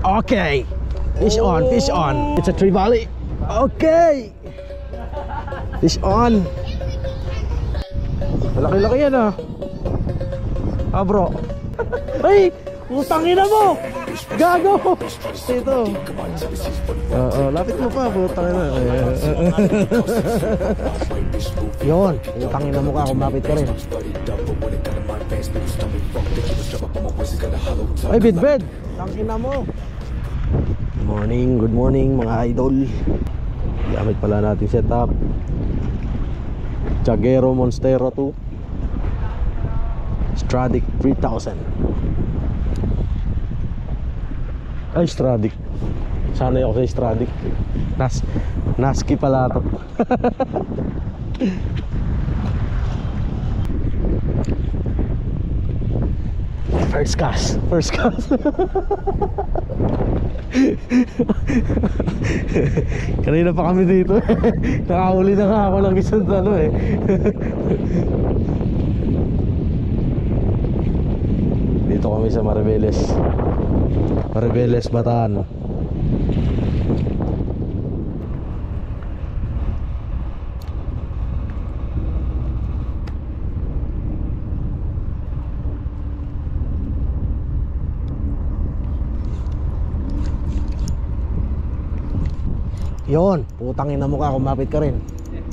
Okay. Fish on, fish on. It's a tree valley. Okay. Fish on. Malaki-laki yan ah. Ah bro. Ay! Putangin na mo! Gago! Ito. Lapit mo pa, putangin na. Yun, putangin na mo ka kung bakit ka rin. Ay, bid-bid! Tangin na mo! Good morning mga idol. Gamit pala natin setup Jagero Monstero 2 Stradic 3000. Ay, Stradic. Sanay ako sa Stradic. Naski pala ito. First cast. Kanina pa kami dito. Nakahuli na nga ako ng isang ano eh. Dito kami sa Maribeles, Bataan. Yon, putangin na mukha, kumapit ka rin.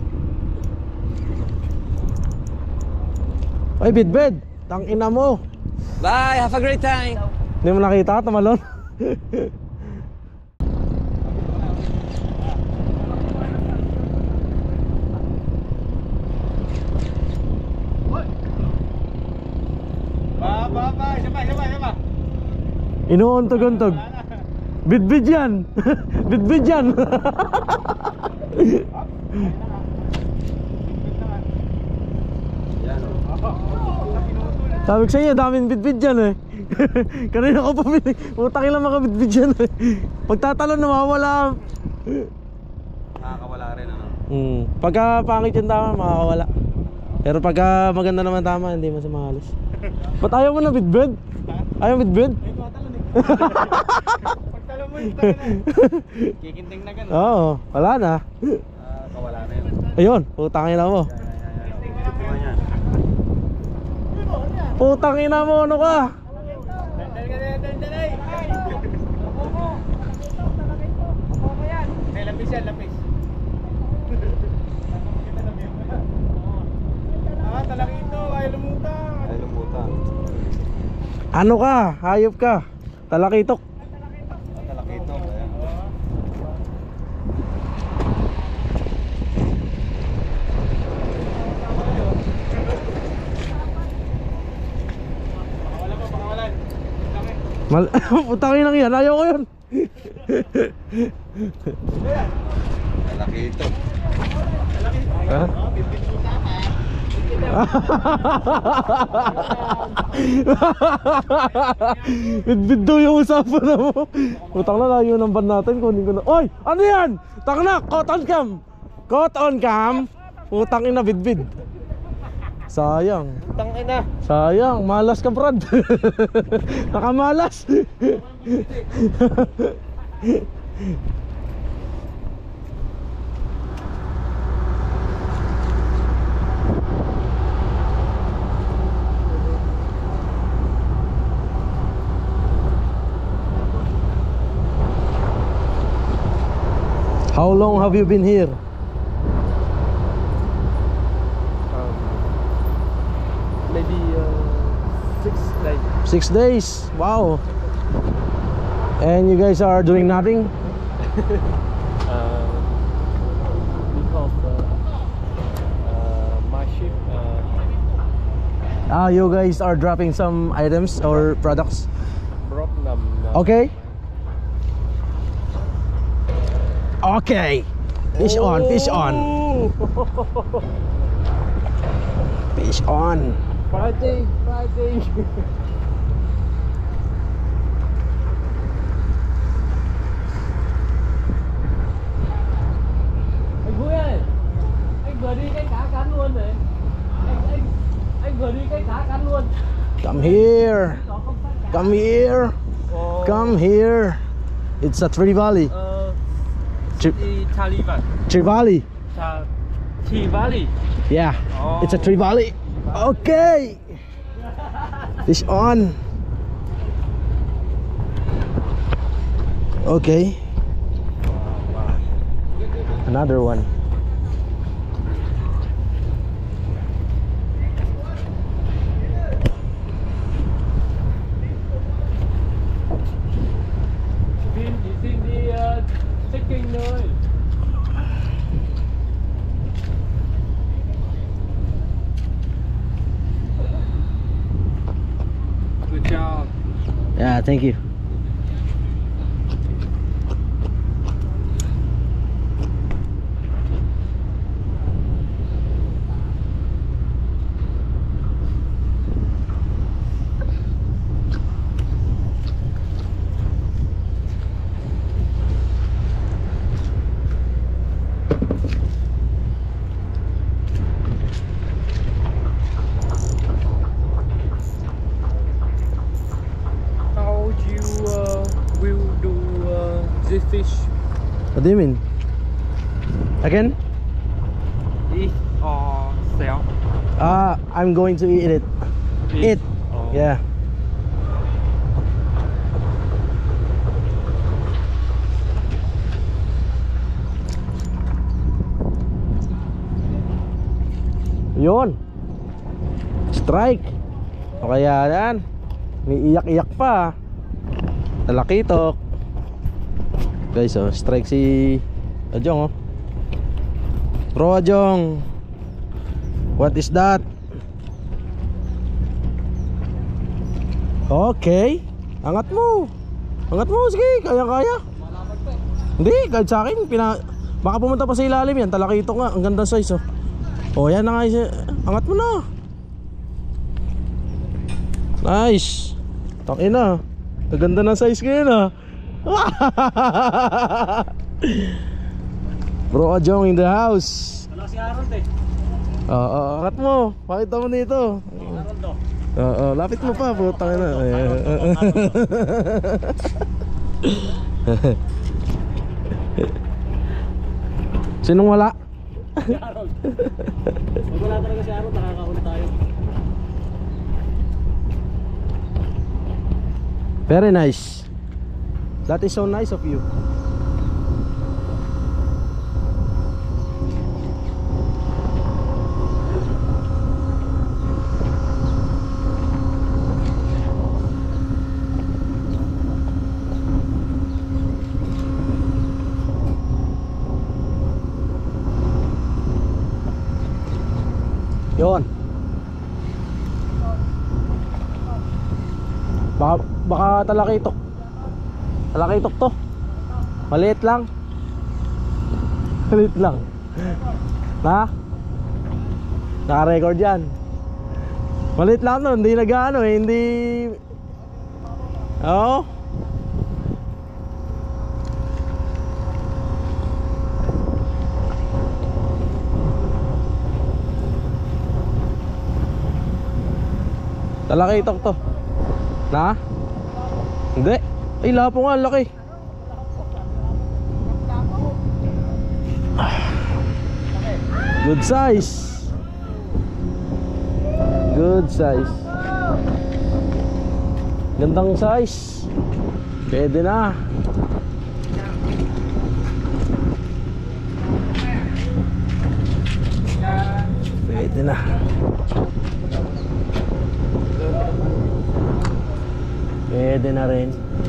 Ay, bid-bid, tangin na mo. Bye, have a great time. Hindi mo nakita, tumalon. Siapa. Inuuntog-untog. Bid-bid yan. Bid-bid yan. Sabi ko sa inyo, daming bid-bid yan eh. Kanina ko pumili. Utangin lang mga bid-bid yan eh. Pagtatalon, nawawala. Makakawala rin ano. Pagka pangit yung tama, makakawala. Pero pagka maganda naman tama, hindi masama halos. Ba't ayaw mo na bid-bid? Ayaw bid-bid? Ay, matalon eh. Pagtalon mo yung tayo na. Kikinting na gano'n. Oo, wala na. Kawala na yun. Ayun, putangin na mo. Putangin na mo, ano ka? Lapis yan, lapis. Talakito, ay lumutang. Ano ka? Hayop ka? Talakitok. Talakito. Putangin lang yan, ayaw ko yun. Talakito. Ha? Bid-bid daw yung usapan na mo. Putang na, layo ng ban natin. Kunin ko na. Oy! Ano yan? Tang na! Caught on cam! Caught on cam! Putang ina, bid-bid. Sayang. Putang ina. Sayang, malas ka Brad. Nakamalas. How long have you been here? Maybe 6 days. 6 days. Wow. And you guys are doing nothing? Because my ship You guys are dropping some items or products? broke them. Okay. Okay. Fish on, fish on. Fish on. Friday. Anh Vui ơi, anh vừa đi cái cá cắn luôn rồi. Anh vừa đi cái cá cắn luôn. Come here. Come here. Come here. It's a Trivali. Taliban. Trivali. Trivali. Yeah. Oh. It's a Trivali. Okay. Fish on. Okay. Another one. Xin đi trekking thôi. Good job. Yeah, thank you. How you will do this fish? What do you mean? Again? Eat or sell? I'm going to eat it. Eat. Oh. Yeah. Yun. Strike. O kaya yan. May iyak-iyak pa. Talakitok. Guys, oh, strike si Ajong, oh. Bro Ajong. What is that? Okay. Angat mo. Angat mo, sige. Kaya-kaya. Hindi, kahit sa akin baka pumunta pa sa ilalim yan. Talakitok nga, ang ganda size, oh. Oh, yan na nga. Angat mo na. Nice. Takin na. Ganda ng size ngayon, ah. Bro Ajong in the house. Wala si Harold eh. Angat mo. Pakita mo dito. Harold do. Lapit mo pa, putang ina. Sinong wala? Si Harold. Pag wala talaga si Harold, nakakahuli tayo. Very nice. That is so nice of you. Yon. Baka talakitok. Talakitok to. Maliit lang. Maliit lang. Ha? Naka-record yan. Maliit lang to. Hindi nag-ano eh. Hindi. Oo. Talakitok to. Na? Hindi. Ay, lapo nga, laki. Good size. Good size. Gandang size. Pwede na. Pwede na. Pwede na rin.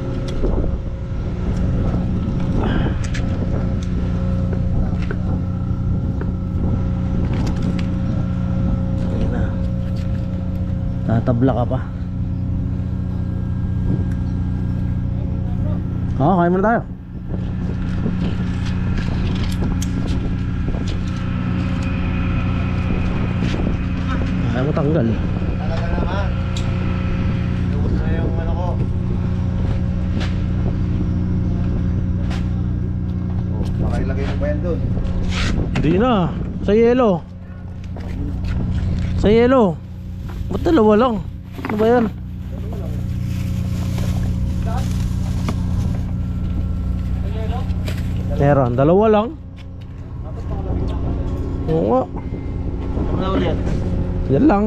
Pwede na. Tatabla ka pa. Oo, kain muna tayo. Kaya mo tanggal. Talaga naman. Lubos na yung ano ko. Oh, baka ilagay mo ba yan doon? Hindi na. Sa yelo. Sa yelo. Ba't dalawa lang? Ano ba yan? Meron, dalawa lang. Oo nga. Ano ulit? Yan lang.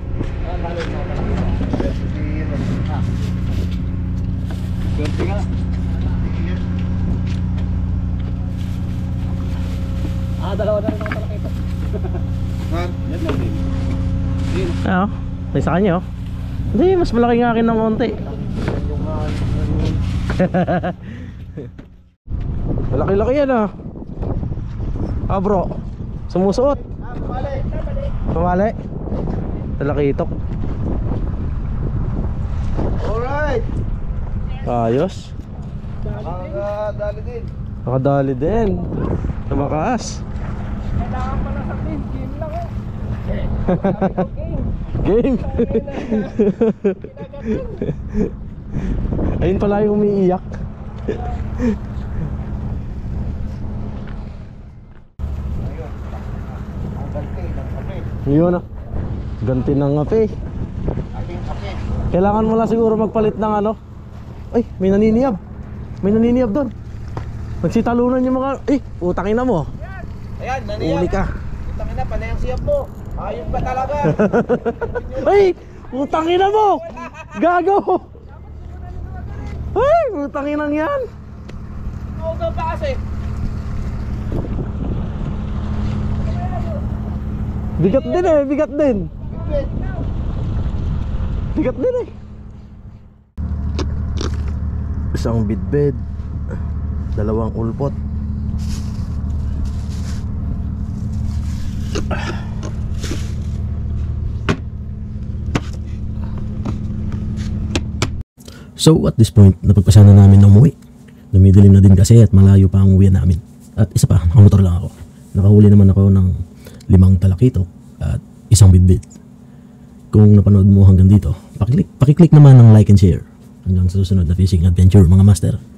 Swerte nga. Dalawa na rin ako pala ito. Yan lang din. Ano? May sa kanya oh. Hindi, mas malaki nga akin ng konti. Malaki-laki yan ah. Ah bro, sumusuot. Pamali. Talakitok. Alright. Ayos. Nakakadali din. Nakadali din. Tumakaas. Kailangan pala sa team, game lang eh. Game. Ayun pala yung umiiyak. Ang ganti ng kape. Yun ah. Ganti ng ngape. Aking kape. Kailangan mo lang siguro magpalit ng ano. Ay, may naniniyab. May naniniyab doon. Nagsitalunan yung mga... utangin na mo. Ayan, naniyam. Uli ka. Utangin na, panay ang siyap mo. Ayun ba talaga? Ay, utangin na mo. Gago. Ay, utangin na yan. Huwag pa kasi. Bigat din eh, bigat din. Bibit. Bigat din eh. Isang bidbed, dalawang ulpot. So at this point, napagpasya na namin na umuwi. Dumidilim na din kasi at malayo pa ang uwi namin. At isa pa, nakamotor lang ako. Nakahuli naman ako ng 5 talakitok at isang bidbid. Kung napanood mo hanggang dito, pakiclick naman ng like and share. Hanggang sa susunod na fishing adventure mga master.